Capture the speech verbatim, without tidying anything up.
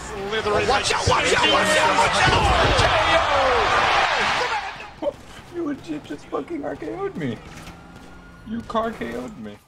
Slithering. Oh, watch out, watch out, watch out, watch out! You legit just fucking R K O'd me. You car K O'd me.